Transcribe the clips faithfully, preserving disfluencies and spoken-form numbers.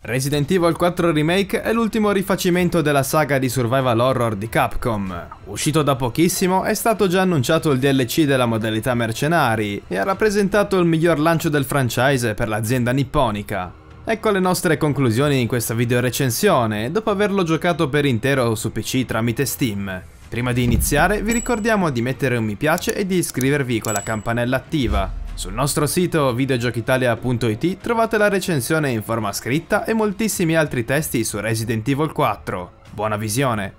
Resident Evil quattro Remake è l'ultimo rifacimento della saga di survival horror di Capcom. Uscito da pochissimo, è stato già annunciato il D L C della modalità mercenari e ha rappresentato il miglior lancio del franchise per l'azienda nipponica. Ecco le nostre conclusioni in questa video recensione, dopo averlo giocato per intero su P C tramite Steam. Prima di iniziare vi ricordiamo di mettere un mi piace e di iscrivervi con la campanella attiva. Sul nostro sito videogiochitalia punto it trovate la recensione in forma scritta e moltissimi altri testi su Resident Evil quattro. Buona visione!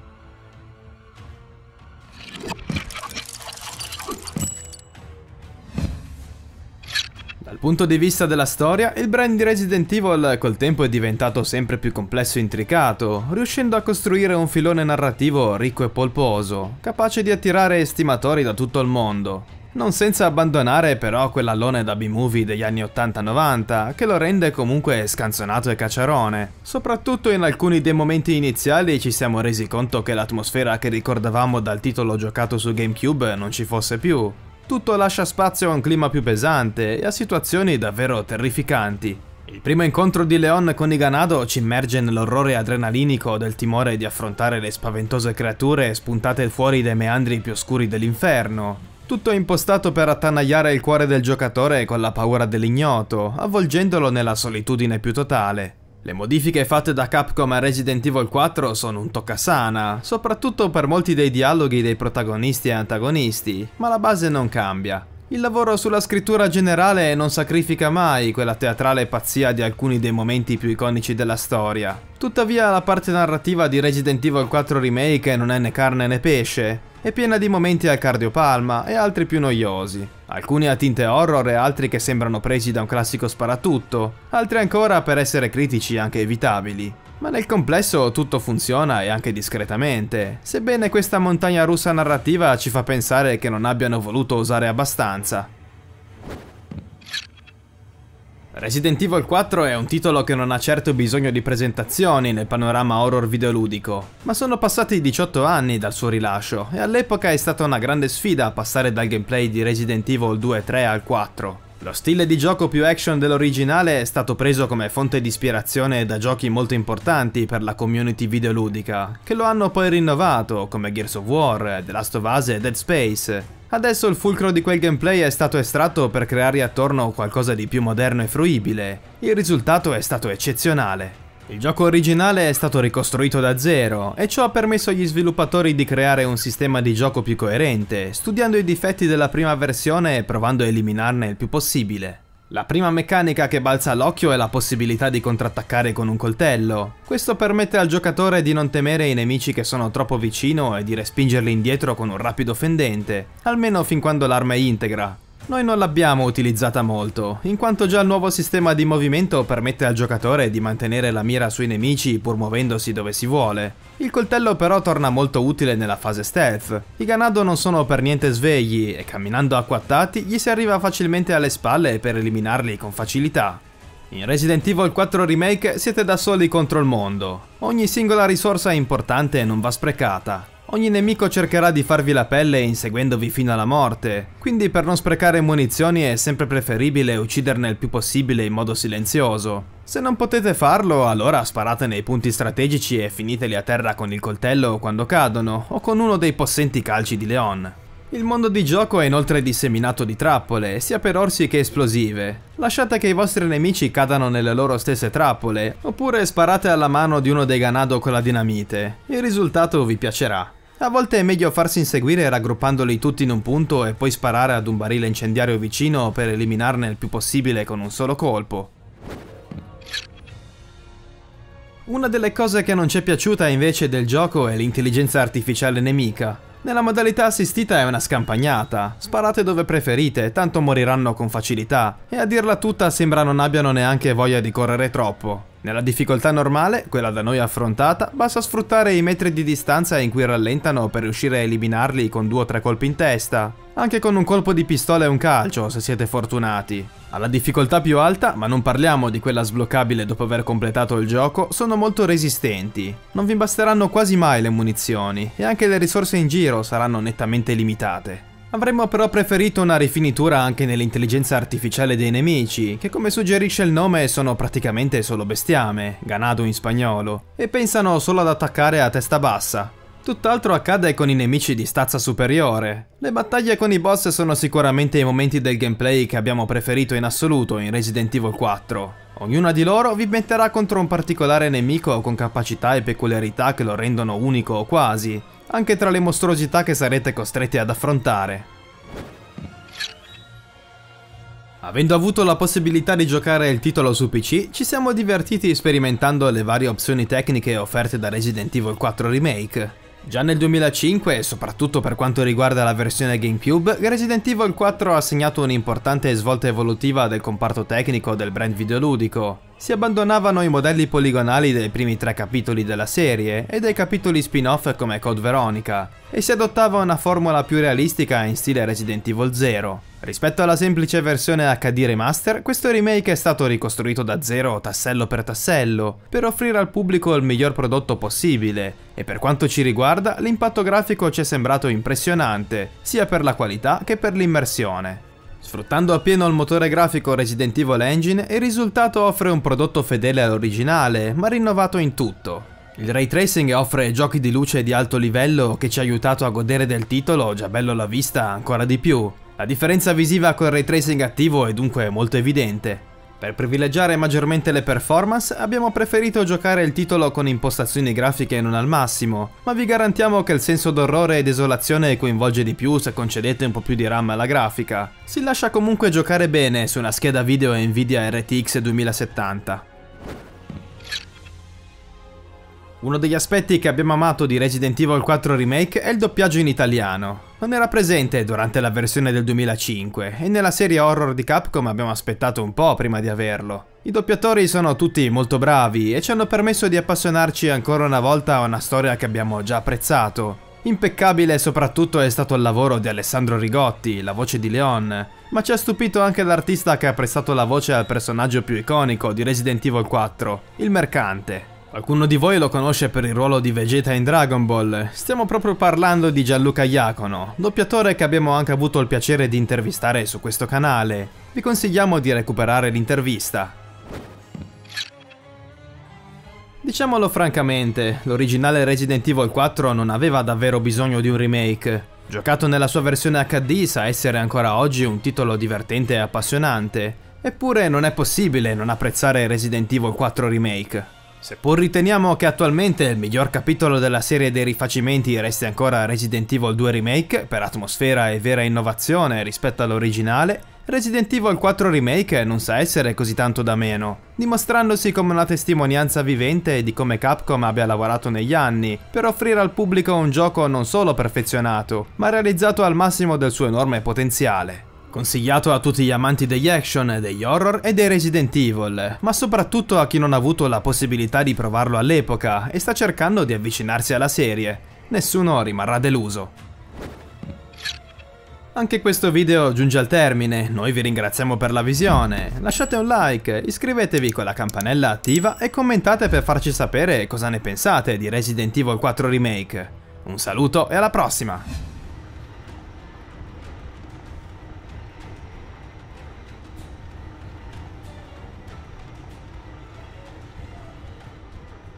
Dal punto di vista della storia, il brand di Resident Evil col tempo è diventato sempre più complesso e intricato, riuscendo a costruire un filone narrativo ricco e polposo, capace di attirare estimatori da tutto il mondo. Non senza abbandonare però quell'allone da B-movie degli anni ottanta novanta, che lo rende comunque scanzonato e cacciarone. Soprattutto in alcuni dei momenti iniziali ci siamo resi conto che l'atmosfera che ricordavamo dal titolo giocato su GameCube non ci fosse più. Tutto lascia spazio a un clima più pesante e a situazioni davvero terrificanti. Il primo incontro di Leon con Iganado ci immerge nell'orrore adrenalinico del timore di affrontare le spaventose creature spuntate fuori dai meandri più oscuri dell'inferno. Tutto impostato per attanagliare il cuore del giocatore con la paura dell'ignoto, avvolgendolo nella solitudine più totale. Le modifiche fatte da Capcom a Resident Evil quattro sono un toccasana, soprattutto per molti dei dialoghi dei protagonisti e antagonisti, ma la base non cambia. Il lavoro sulla scrittura generale non sacrifica mai quella teatrale pazzia di alcuni dei momenti più iconici della storia. Tuttavia la parte narrativa di Resident Evil quattro Remake non è né carne né pesce, è piena di momenti al cardiopalma e altri più noiosi. Alcuni a tinte horror e altri che sembrano presi da un classico sparatutto, altri ancora per essere critici anche evitabili. Ma nel complesso tutto funziona e anche discretamente, sebbene questa montagna russa narrativa ci fa pensare che non abbiano voluto usare abbastanza. Resident Evil quattro è un titolo che non ha certo bisogno di presentazioni nel panorama horror videoludico, ma sono passati diciotto anni dal suo rilascio e all'epoca è stata una grande sfida passare dal gameplay di Resident Evil due e tre al quattro. Lo stile di gioco più action dell'originale è stato preso come fonte di ispirazione da giochi molto importanti per la community videoludica, che lo hanno poi rinnovato come Gears of War, The Last of Us e Dead Space. Adesso il fulcro di quel gameplay è stato estratto per creare attorno qualcosa di più moderno e fruibile. Il risultato è stato eccezionale. Il gioco originale è stato ricostruito da zero e ciò ha permesso agli sviluppatori di creare un sistema di gioco più coerente, studiando i difetti della prima versione e provando a eliminarne il più possibile. La prima meccanica che balza all'occhio è la possibilità di contrattaccare con un coltello. Questo permette al giocatore di non temere i nemici che sono troppo vicino e di respingerli indietro con un rapido fendente, almeno fin quando l'arma è integra. Noi non l'abbiamo utilizzata molto, in quanto già il nuovo sistema di movimento permette al giocatore di mantenere la mira sui nemici pur muovendosi dove si vuole. Il coltello però torna molto utile nella fase stealth. I Ganado non sono per niente svegli e camminando acquattati gli si arriva facilmente alle spalle per eliminarli con facilità. In Resident Evil quattro Remake siete da soli contro il mondo. Ogni singola risorsa è importante e non va sprecata. Ogni nemico cercherà di farvi la pelle inseguendovi fino alla morte, quindi per non sprecare munizioni è sempre preferibile ucciderne il più possibile in modo silenzioso. Se non potete farlo, allora sparate nei punti strategici e finiteli a terra con il coltello quando cadono, o con uno dei possenti calci di Leon. Il mondo di gioco è inoltre disseminato di trappole, sia per orsi che esplosive. Lasciate che i vostri nemici cadano nelle loro stesse trappole, oppure sparate alla mano di uno dei Ganado con la dinamite. Il risultato vi piacerà. A volte è meglio farsi inseguire raggruppandoli tutti in un punto e poi sparare ad un barile incendiario vicino per eliminarne il più possibile con un solo colpo. Una delle cose che non ci è piaciuta invece del gioco è l'intelligenza artificiale nemica. Nella modalità assistita è una scampagnata, sparate dove preferite, tanto moriranno con facilità, e a dirla tutta sembra non abbiano neanche voglia di correre troppo. Nella difficoltà normale, quella da noi affrontata, basta sfruttare i metri di distanza in cui rallentano per riuscire a eliminarli con due o tre colpi in testa, anche con un colpo di pistola e un calcio se siete fortunati. Alla difficoltà più alta, ma non parliamo di quella sbloccabile dopo aver completato il gioco, sono molto resistenti. Non vi basteranno quasi mai le munizioni, e anche le risorse in giro saranno nettamente limitate. Avremmo però preferito una rifinitura anche nell'intelligenza artificiale dei nemici, che come suggerisce il nome sono praticamente solo bestiame, ganado in spagnolo, e pensano solo ad attaccare a testa bassa. Tutt'altro accade con i nemici di stazza superiore. Le battaglie con i boss sono sicuramente i momenti del gameplay che abbiamo preferito in assoluto in Resident Evil quattro. Ognuna di loro vi metterà contro un particolare nemico con capacità e peculiarità che lo rendono unico o quasi, anche tra le mostruosità che sarete costretti ad affrontare. Avendo avuto la possibilità di giocare il titolo su P C, ci siamo divertiti sperimentando le varie opzioni tecniche offerte da Resident Evil quattro Remake. Già nel duemilacinque, e soprattutto per quanto riguarda la versione GameCube, Resident Evil quattro ha segnato un'importante svolta evolutiva del comparto tecnico del brand videoludico. Si abbandonavano i modelli poligonali dei primi tre capitoli della serie e dei capitoli spin-off come Code Veronica, e si adottava una formula più realistica in stile Resident Evil zero. Rispetto alla semplice versione H D Remaster, questo remake è stato ricostruito da zero tassello per tassello, per offrire al pubblico il miglior prodotto possibile, e per quanto ci riguarda l'impatto grafico ci è sembrato impressionante, sia per la qualità che per l'immersione. Sfruttando appieno il motore grafico Resident Evil Engine, il risultato offre un prodotto fedele all'originale, ma rinnovato in tutto. Il ray tracing offre giochi di luce di alto livello che ci ha aiutato a godere del titolo, già bello alla vista, ancora di più. La differenza visiva col ray tracing attivo è dunque molto evidente. Per privilegiare maggiormente le performance abbiamo preferito giocare il titolo con impostazioni grafiche non al massimo, ma vi garantiamo che il senso d'orrore e desolazione coinvolge di più se concedete un po' più di RAM alla grafica. Si lascia comunque giocare bene su una scheda video Nvidia R T X duemilasettanta. Uno degli aspetti che abbiamo amato di Resident Evil quattro Remake è il doppiaggio in italiano. Non era presente durante la versione del duemilacinque e nella serie horror di Capcom abbiamo aspettato un po' prima di averlo. I doppiatori sono tutti molto bravi e ci hanno permesso di appassionarci ancora una volta a una storia che abbiamo già apprezzato. Impeccabile soprattutto è stato il lavoro di Alessandro Rigotti, la voce di Leon, ma ci ha stupito anche l'artista che ha prestato la voce al personaggio più iconico di Resident Evil quattro, il Mercante. Qualcuno di voi lo conosce per il ruolo di Vegeta in Dragon Ball. Stiamo proprio parlando di Gianluca Iacono, doppiatore che abbiamo anche avuto il piacere di intervistare su questo canale. Vi consigliamo di recuperare l'intervista. Diciamolo francamente, l'originale Resident Evil quattro non aveva davvero bisogno di un remake. Giocato nella sua versione H D sa essere ancora oggi un titolo divertente e appassionante. Eppure non è possibile non apprezzare Resident Evil quattro Remake. Seppur riteniamo che attualmente il miglior capitolo della serie dei rifacimenti resti ancora Resident Evil due Remake, per atmosfera e vera innovazione rispetto all'originale, Resident Evil quattro Remake non sa essere così tanto da meno, dimostrandosi come una testimonianza vivente di come Capcom abbia lavorato negli anni per offrire al pubblico un gioco non solo perfezionato, ma realizzato al massimo del suo enorme potenziale. Consigliato a tutti gli amanti degli action, degli horror e dei Resident Evil, ma soprattutto a chi non ha avuto la possibilità di provarlo all'epoca e sta cercando di avvicinarsi alla serie. Nessuno rimarrà deluso. Anche questo video giunge al termine, noi vi ringraziamo per la visione, lasciate un like, iscrivetevi con la campanella attiva e commentate per farci sapere cosa ne pensate di Resident Evil quattro Remake. Un saluto e alla prossima!